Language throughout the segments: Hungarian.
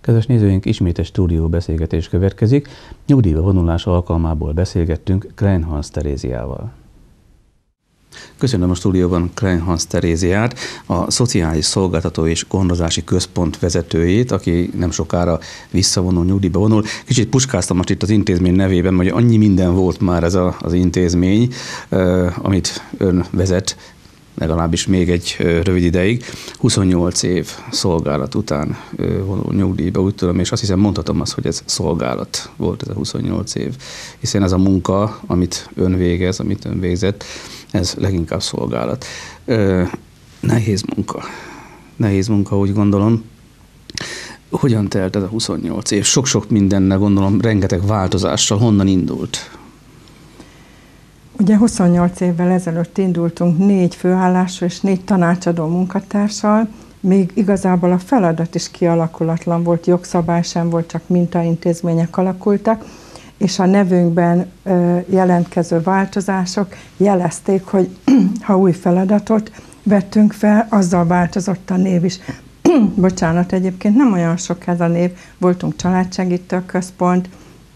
Kedves nézőink, ismét egy stúdió beszélgetés következik. Nyugdíjba vonulás alkalmából beszélgettünk Klein Hans Teréziával. Köszönöm a stúdióban Klein Hans Teréziát, a Szociális Szolgáltató és Gondozási Központ vezetőjét, aki nem sokára visszavonul, nyugdíjba vonul. Kicsit puskáztam most itt az intézmény nevében, hogy annyi minden volt már ez az intézmény, amit ön vezet, legalábbis még egy rövid ideig. 28 év szolgálat után vonul nyugdíjba, úgy tudom, és azt hiszem mondhatom azt, hogy ez szolgálat volt ez a 28 év, hiszen ez a munka, amit ön végez, amit ön végzett, ez leginkább szolgálat. Nehéz munka, úgy gondolom. Hogyan telt ez a 28 év? Sok-sok mindennel gondolom, rengeteg változással. Honnan indult? Ugye 28 évvel ezelőtt indultunk 4 főállású és 4 tanácsadó munkatársal, még igazából a feladat is kialakulatlan volt, jogszabály sem volt, csak mintaintézmények alakultak, és a nevünkben jelentkező változások jelezték, hogy ha új feladatot vettünk fel, azzal változott a név is. Bocsánat, egyébként nem olyan sok ez a név, voltunk családsegítő központ,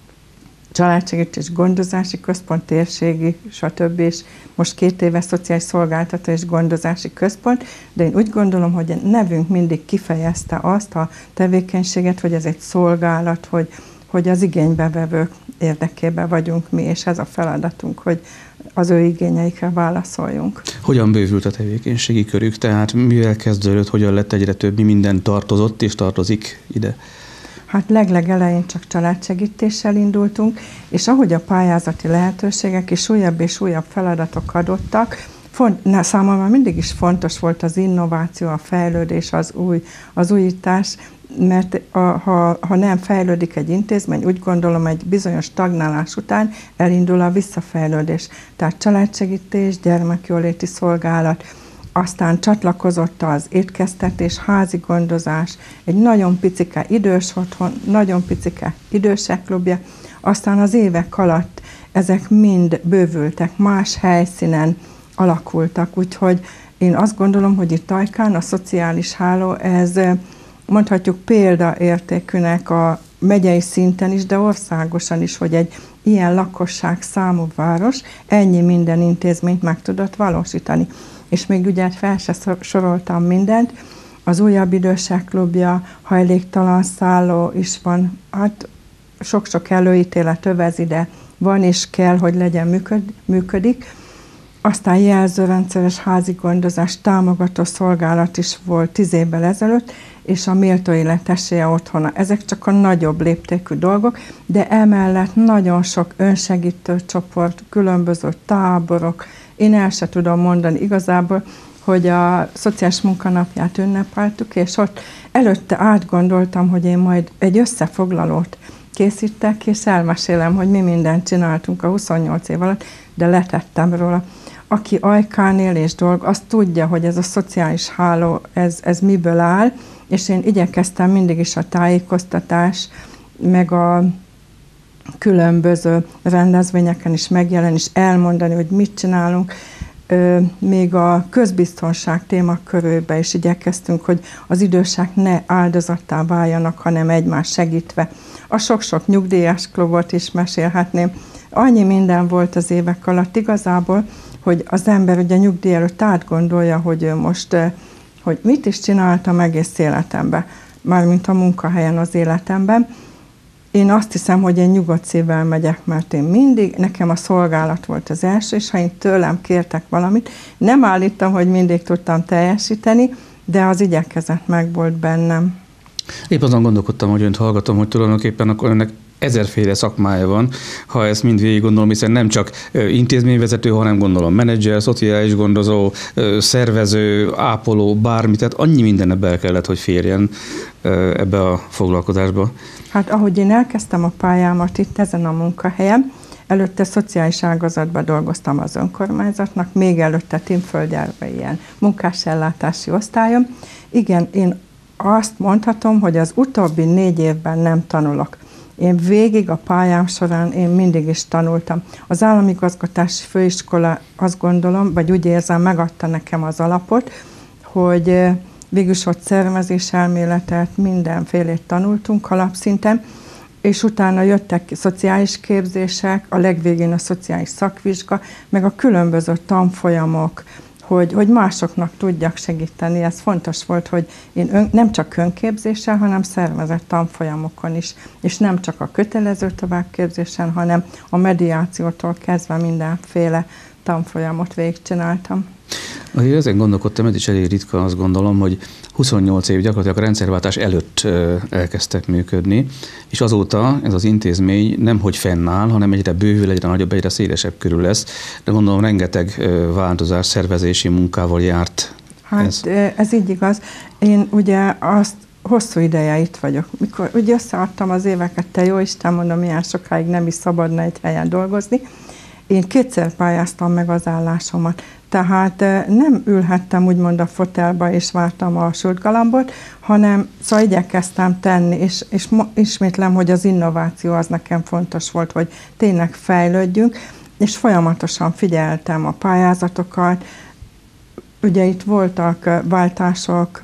családsegítés gondozási központ, térségi, stb. És most 2 éve szociális szolgáltató és gondozási központ, de én úgy gondolom, hogy a nevünk mindig kifejezte azt a tevékenységet, hogy ez egy szolgálat, hogy az igénybevevők érdekében vagyunk mi, és ez a feladatunk, hogy az ő igényeikre válaszoljunk. Hogyan bővült a tevékenységi körük? Tehát mivel kezdődött, hogyan lett egyre több, mi minden tartozott és tartozik ide? Hát legelején csak családsegítéssel indultunk, és ahogy a pályázati lehetőségek és újabb feladatok adottak, számomra mindig is fontos volt az innováció, a fejlődés, az újítás, mert ha nem fejlődik egy intézmény, úgy gondolom egy bizonyos stagnálás után elindul a visszafejlődés. Tehát családsegítés, gyermekjóléti szolgálat, aztán csatlakozott az étkeztetés, házi gondozás, egy nagyon picike idős otthon, nagyon picike idősek klubja, aztán az évek alatt ezek mind bővültek, más helyszínen alakultak, úgyhogy én azt gondolom, hogy itt Ajkán a szociális háló, ez mondhatjuk példaértékűnek a megyei szinten is, de országosan is, hogy egy ilyen lakosság számú város ennyi minden intézményt meg tudott valósítani. És még ugye fel se soroltam mindent, az újabb idősek klubja, hajléktalan szálló is van, hát sok-sok előítélet övezi, de van és kell, hogy legyen működik. Aztán jelzőrendszeres házi gondozás, támogató szolgálat is volt 10 évvel ezelőtt, és a méltó élet esélye otthona. Ezek csak a nagyobb léptékű dolgok, de emellett nagyon sok önsegítő csoport, különböző táborok. Én el se tudom mondani igazából, hogy a szociális munkanapját ünnepeltük, és ott előtte átgondoltam, hogy én majd egy összefoglalót készítek, és elmesélem, hogy mi mindent csináltunk a 28 év alatt, de letettem róla. Aki Ajkán él és azt tudja, hogy ez a szociális háló, ez miből áll, és én igyekeztem mindig is a tájékoztatás, meg a különböző rendezvényeken is megjelenni, és elmondani, hogy mit csinálunk. Még a közbiztonság témakörébe is igyekeztünk, hogy az idősek ne áldozattá váljanak, hanem egymást segítve. A sok-sok nyugdíjas klubot is mesélhetném. Annyi minden volt az évek alatt igazából, hogy az ember ugye nyugdíj előtt átgondolja, hogy ő most hogy mit is csináltam egész életemben, mármint a munkahelyen az életemben. Én azt hiszem, hogy én nyugodt szívvel megyek, mert én mindig, nekem a szolgálat volt az első, és ha én tőlem kértek valamit, nem állítom, hogy mindig tudtam teljesíteni, de az igyekezet meg volt bennem. Épp azon gondolkodtam, hogy önt hallgatom, hogy tulajdonképpen akkor önnek 1000-féle szakmája van, ha ezt mind végig gondolom, hiszen nem csak intézményvezető, hanem gondolom menedzser, szociális gondozó, szervező, ápoló, bármi, tehát annyi mindenre bele kellett, hogy férjen ebbe a foglalkozásba. Hát ahogy én elkezdtem a pályámat itt ezen a munkahelyen, előtte szociális ágazatban dolgoztam az önkormányzatnak, még előtte Tinföldgyárban ilyen munkásellátási osztályom. Igen, én azt mondhatom, hogy az utóbbi 4 évben nem tanulok. Én végig a pályám során én mindig is tanultam. Az államigazgatási főiskola, azt gondolom, vagy úgy érzem, megadta nekem az alapot, hogy végülis ott szervezés elméletet, mindenfélét tanultunk alapszinten, és utána jöttek szociális képzések, a legvégén a szociális szakvizsga, meg a különböző tanfolyamok, hogy másoknak tudjak segíteni. Ez fontos volt, hogy én nem csak önképzéssel, hanem szervezett tanfolyamokon is, és nem csak a kötelező továbbképzésen, hanem a mediációtól kezdve mindenféle tanfolyamot végigcsináltam. Azért ezen gondolkodtam, ez is elég ritka, azt gondolom, hogy 28 év gyakorlatilag a rendszerváltás előtt elkezdtek működni, és azóta ez az intézmény nemhogy fennáll, hanem egyre bővül, egyre nagyobb, egyre szélesebb körül lesz, de gondolom rengeteg változás, szervezési munkával járt. Hát ez így igaz. Én ugye azt hosszú ideje itt vagyok. Mikor ugye összeadtam az éveket, te jó Isten, mondom, milyen sokáig nem is szabadna egy helyen dolgozni. Én 2-szer pályáztam meg az állásomat. Tehát nem ülhettem úgymond a fotelba és vártam a sült galambot, hanem szóval igyekeztem tenni, és ismétlem, hogy az innováció az nekem fontos volt, hogy tényleg fejlődjünk, és folyamatosan figyeltem a pályázatokat. Ugye itt voltak váltások,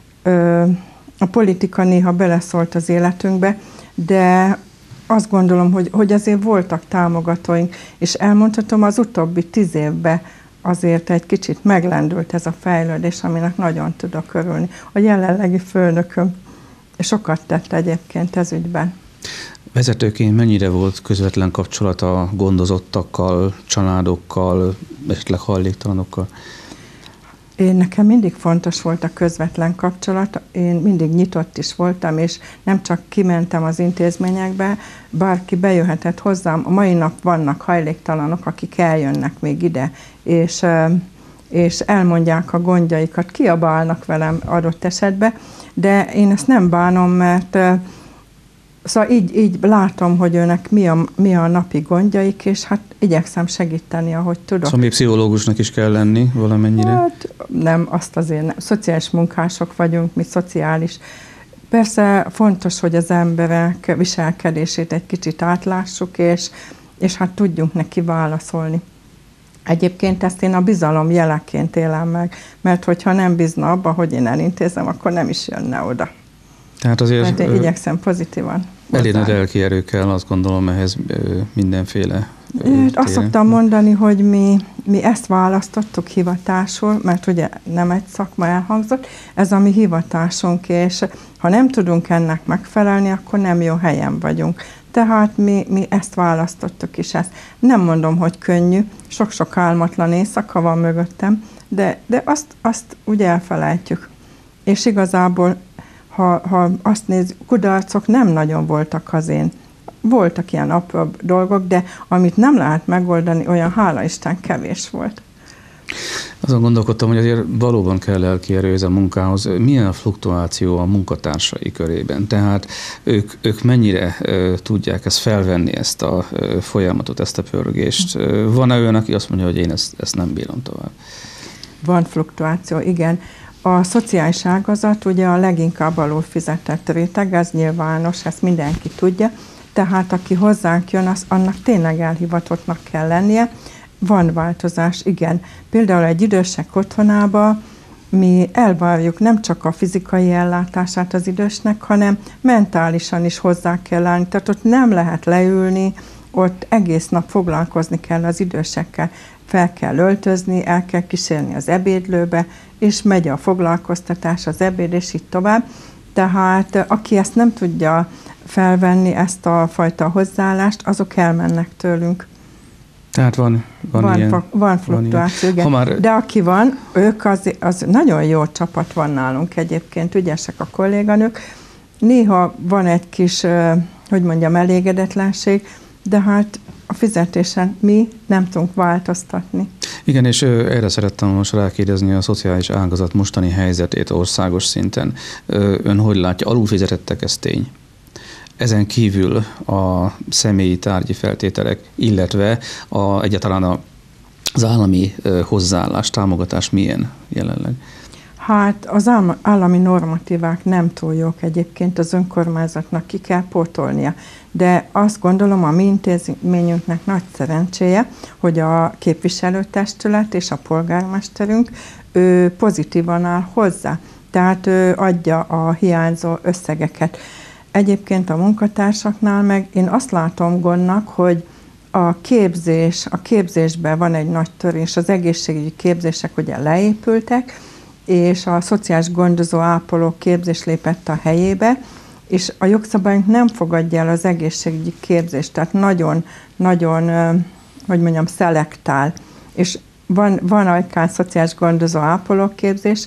a politika néha beleszólt az életünkbe, de azt gondolom, hogy azért voltak támogatóink, és elmondhatom, az utóbbi 10 évben azért egy kicsit meglendült ez a fejlődés, aminek nagyon tudok örülni. A jelenlegi főnököm sokat tett egyébként ez ügyben. Vezetőként mennyire volt közvetlen kapcsolat a gondozottakkal, családokkal, esetleg hajléktalanokkal? Nekem mindig fontos volt a közvetlen kapcsolat, én mindig nyitott is voltam, és nem csak kimentem az intézményekbe, bárki bejöhetett hozzám. A mai nap vannak hajléktalanok, akik eljönnek még ide, és elmondják a gondjaikat, kiabálnak velem adott esetben, de én ezt nem bánom, mert szóval így látom, hogy őnek mi a napi gondjaik, és hát igyekszem segíteni, ahogy tudok. Szóval még pszichológusnak is kell lenni valamennyire? Hát nem, azt azért nem. Szociális munkások vagyunk, mi szociális. Persze fontos, hogy az emberek viselkedését egy kicsit átlássuk, és hát tudjunk neki válaszolni. Egyébként ezt én a bizalom jeleként élem meg, mert hogyha nem bízna abba, hogy én elintézem, akkor nem is jönne oda. Tehát azért... Mert én igyekszem pozitívan. Elég nagy lelki erő kell, azt gondolom, ehhez mindenféle... Azt szoktam mondani, hogy mi ezt választottuk hivatásul, mert ugye nem egy szakma elhangzott, ez a mi hivatásunk, és ha nem tudunk ennek megfelelni, akkor nem jó helyen vagyunk. Tehát mi ezt választottuk is. Ezt. Nem mondom, hogy könnyű, sok-sok álmatlan éjszaka van mögöttem, de azt ugye elfelejtjük. És igazából, ha azt nézzük, kudarcok nem nagyon voltak az én. Voltak ilyen apróbb dolgok, de amit nem lehet megoldani, olyan hála Isten kevés volt. Azon gondolkodtam, hogy azért valóban kell lelki erő ez a munkához. Milyen a fluktuáció a munkatársai körében? Tehát ők mennyire tudják ezt felvenni, ezt a folyamatot, ezt a pörgést? Van-e olyan, aki azt mondja, hogy én ezt nem bírom tovább? Van fluktuáció, igen. A szociális ágazat ugye a leginkább alul fizetett réteg, ez nyilvános, ezt mindenki tudja. Tehát aki hozzánk jön, annak tényleg elhivatottnak kell lennie. Van változás, igen. Például egy idősek otthonába mi elvárjuk nem csak a fizikai ellátását az idősnek, hanem mentálisan is hozzá kell állni. Tehát ott nem lehet leülni, ott egész nap foglalkozni kell az idősekkel. Fel kell öltözni, el kell kísérni az ebédlőbe, és megy a foglalkoztatás, az ebéd, és így tovább. Tehát aki ezt nem tudja felvenni, ezt a fajta hozzáállást, azok elmennek tőlünk. Tehát van fluktuáció, igen. De aki van, ők az nagyon jó csapat van nálunk egyébként, ügyesek a kolléganők. Néha van egy kis, elégedetlenség, de hát a fizetésen mi nem tudunk változtatni. Igen, és erre szerettem most rákérdezni a szociális ágazat mostani helyzetét országos szinten. Ön hogy látja, alulfizetettek, ez tény? Ezen kívül a személyi tárgyi feltételek, illetve egyáltalán az állami hozzáállás, támogatás milyen jelenleg? Hát az állami normatívák nem túl jók egyébként, az önkormányzatnak ki kell pótolnia. De azt gondolom, a mi intézményünknek nagy szerencséje, hogy a képviselőtestület és a polgármesterünk pozitívan áll hozzá. Tehát ő adja a hiányzó összegeket. Egyébként a munkatársaknál meg én azt látom gondnak, hogy a képzésben van egy nagy törés, az egészségügyi képzések ugye leépültek, és a szociális gondozó ápoló képzés lépett a helyébe, és a jogszabályunk nem fogadja el az egészségügyi képzést, tehát nagyon, hogy mondjam, szelektál. És van ajkán szociális gondozó ápoló képzés,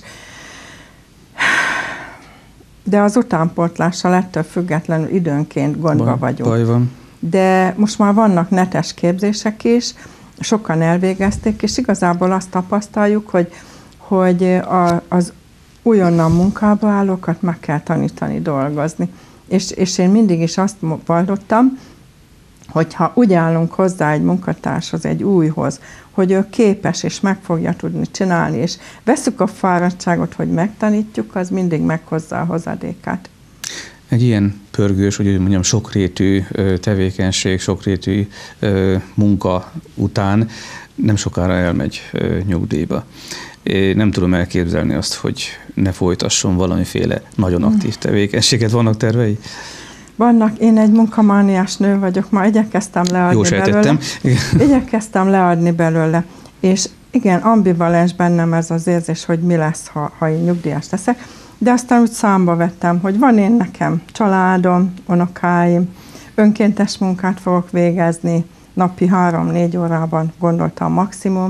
de az utánpótlással ettől függetlenül időnként gondba vagyunk. Baj van. De most már vannak netes képzések is, sokan elvégezték, és igazából azt tapasztaljuk, hogy az újonnan munkába állókat meg kell tanítani dolgozni. És én mindig is azt vallottam, hogyha úgy állunk hozzá egy munkatárshoz, egy újhoz, hogy ő képes és meg fogja tudni csinálni, és veszük a fáradtságot, hogy megtanítjuk, az mindig meghozza a hozadékát. Egy ilyen pörgős, hogy mondjam, sokrétű tevékenység, sokrétű munka után nem sokára elmegy nyugdíjba. Én nem tudom elképzelni azt, hogy ne folytasson valamiféle nagyon aktív tevékenységet. Vannak tervei? Vannak. Én egy munkamániás nő vagyok, ma igyekeztem leadni belőle. Igyekeztem leadni belőle. És igen, ambivalens bennem ez az érzés, hogy mi lesz, ha én nyugdíjas leszek. De aztán úgy számba vettem, hogy van én nekem családom, unokáim, önkéntes munkát fogok végezni, napi 3-4 órában gondoltam maximum.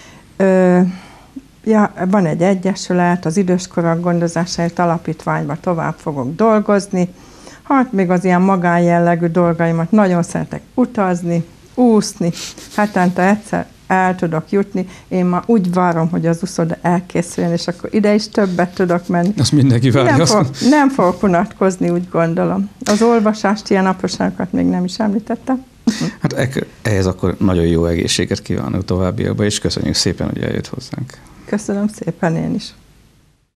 Van egy egyesület, az időskorok gondozásáért alapítványban tovább fogok dolgozni. Hát még az ilyen magánjellegű dolgaimat nagyon szeretek utazni, úszni, hetente egyszer el tudok jutni. Én már úgy várom, hogy az úszoda elkészüljön, és akkor ide is többet tudok menni. Azt mindenki várja. Nem fogok unatkozni, úgy gondolom. Az olvasást, ilyen apróságokat még nem is említettem. Hát ehhez akkor nagyon jó egészséget kívánok továbbiakban, és köszönjük szépen, hogy eljött hozzánk. Köszönöm szépen én is.